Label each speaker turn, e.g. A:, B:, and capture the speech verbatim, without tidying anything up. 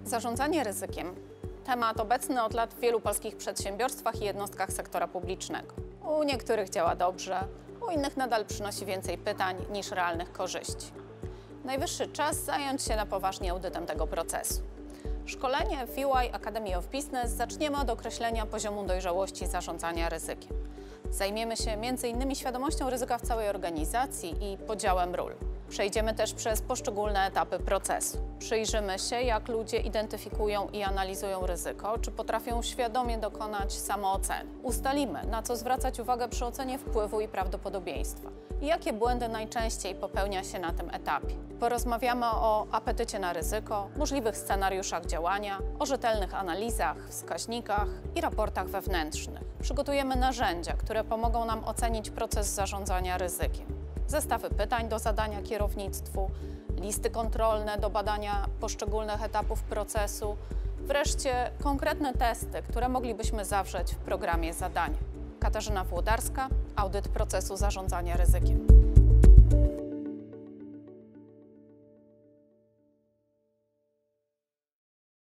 A: Zarządzanie ryzykiem. Temat obecny od lat w wielu polskich przedsiębiorstwach i jednostkach sektora publicznego. U niektórych działa dobrze, u innych nadal przynosi więcej pytań niż realnych korzyści. Najwyższy czas zająć się na poważnie audytem tego procesu. Szkolenie w U I Academy of Business zaczniemy od określenia poziomu dojrzałości zarządzania ryzykiem. Zajmiemy się między innymi świadomością ryzyka w całej organizacji i podziałem ról. Przejdziemy też przez poszczególne etapy procesu. Przyjrzymy się, jak ludzie identyfikują i analizują ryzyko, czy potrafią świadomie dokonać samooceny. Ustalimy, na co zwracać uwagę przy ocenie wpływu i prawdopodobieństwa i jakie błędy najczęściej popełnia się na tym etapie. Porozmawiamy o apetycie na ryzyko, możliwych scenariuszach działania, o rzetelnych analizach, wskaźnikach i raportach wewnętrznych. Przygotujemy narzędzia, które pomogą nam ocenić proces zarządzania ryzykiem. Zestawy pytań do zadania kierownictwu, listy kontrolne do badania poszczególnych etapów procesu, wreszcie konkretne testy, które moglibyśmy zawrzeć w programie zadania. Katarzyna Włodarska, audyt procesu zarządzania ryzykiem.